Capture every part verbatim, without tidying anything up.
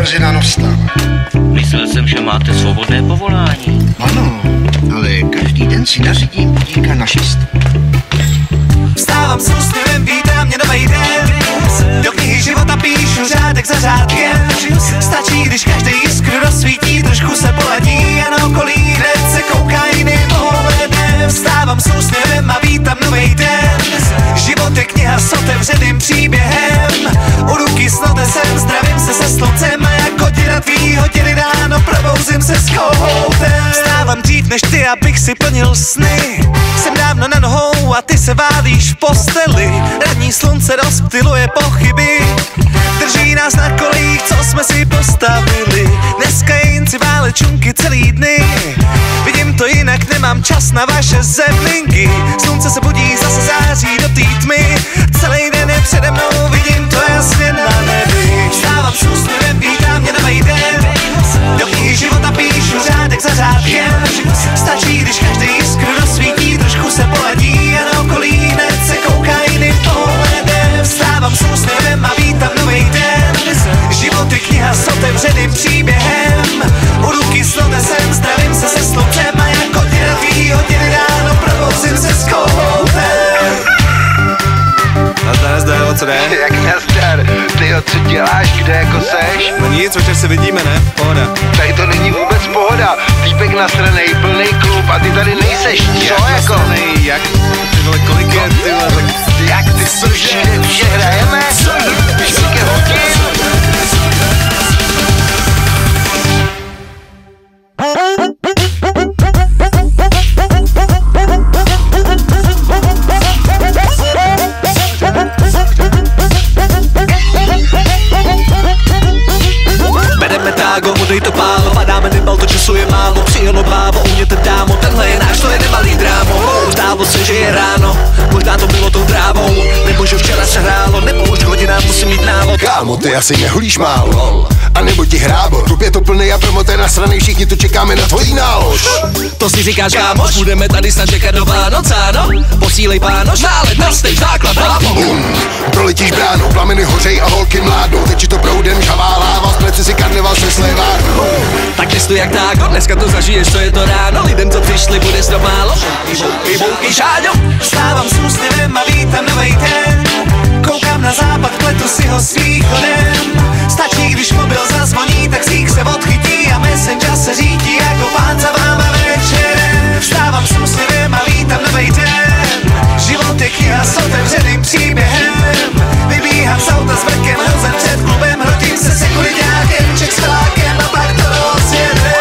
brzy ráno vstávat. Myslel jsem, že máte svobodné povolání. Ano, ale každý den si nařídím budíka na šest. Vstávám s úsměvem, vítám mě novej den. Do knihy života píšu řádek za řádkem. Stačí, když každý jiskru rozsvítí, trošku se poladí a na okolí hned se kouká jiným pohledem. Vstávám s úsměvem a vítám novej den. Život je kniha s otevřeným příběhem. U ruky s notesem, zdravím se se sluncem. A jako hodina tvý hodiny ráno probouzím se s kohoutem. Vstávám dřív než ty, abych si plnil sny. Jsem dávno na nohou a ty se válíš v posteli. Ranní slunce rozptyluje pochyby. Drží nás na kolích, co jsme si postavili. Dneska je jen si válečunky celý dny. Vidím to jinak, nemám čas na vaše zemlinky. Slunce se budí, zase září do té tmy. Celý den je přede mnou, vidím to jasně na nebi. Vstávám s úsměvem, vítám mě novej den. Do knihy života píšu řádek za řádkem. Stačí, když každý jiskru rozsvítí, trošku se poladí a na okolí hned se kouká jiným pohledem. Vstávám s úsměvem a vítám novej den. Život je kniha s otevřeným příběhem. U ruky s notesem, zdravím se se sluncem. A jako hodina tvý hodiny ráno probouzím se s kohoutem. Nazdar, nazdar, o co jde? Jak nazdar? Tyjo, co děláš, kde jako seš? No nic, večer se vidíme, ne? Pohoda. Tady to není vůbec pohoda. Týpek nasranej, plný klub a ty tady nejseš, co jako? Nasranej, jak? Ty vole, kolik je, ty vole, tak... Jak ty slyšíš, že hrajeme? Všechny holky? Bereme tágo, udej to pálo, padáme nybal, to času je málo. Přijelo bábo, u mě ten dámo, tenhle je náš, to je nemalý drámo. Zdálo se, že je ráno, možná to bylo tou trávou. Nebo že včera se hrálo, nebo už hodinám musím mít návod. Kámo, ty asi neholíš málo, a nebo ti hrábo. Klub je to plný a promoté nasranej, všichni tu čekáme na tvojí nálož. To si říkáš kámoš, budeme tady snad čekat do Vánoc, ano? Posílej pánoš, nálet na stage, základ, bábo. Bum, proletíš bránou, plameny hořej a holky mládnou. Teči to proudem, žhavá láva, v pleci si karneval se slevárnou. Tak listu jak tágo, dneska to zažiješ, co je to ráno. Lidem, co přišli, bude snad málo. Bouky, bouky, šáďo. Vstávám s úsměvem a vítám novej den. Koukám na západ, pletu si ho s východem. Stačí, když mobil zazvoní, tak sík se odchytí a messenger se řídí jako pán za váma večerem. Vstávám s úsměvem a vítám novej den. Život je kniha s otevřeným příběhem. Vybíhám z auta s vrkem, hrozen před klubem. Hrotím se sekuritákem, ček s felákem a pak to rozjede.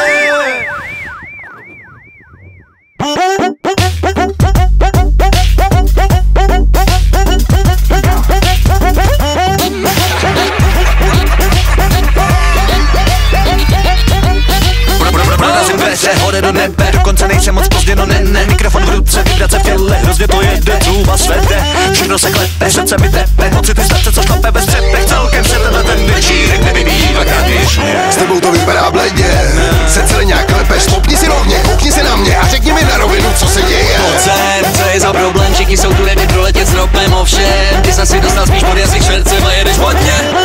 Prorazím dveře, hore do nebe, dokonce nejsem moc pozdě, no ne, ne. Mikrofon v ruce, vibrace v těle, hrozně to jede, truba svede. Všechno se klepe, srdce mi tepe, pocity srdce, co šlape bez třepek. Celkem se tenhle ten večírek nevyvíjí dvakrát běžně. S tebou to vypadá bledě, se celé nějak klepeš, stopni si rovně, koukni se na mě a řekni mi na rovinu, co se děje. Pojď sem, co je za problém, všichni jsou tu ready proletět s ropem, ovšem. Ty jsi si dostal spíš pod jazyk švercem a jedeš hodně.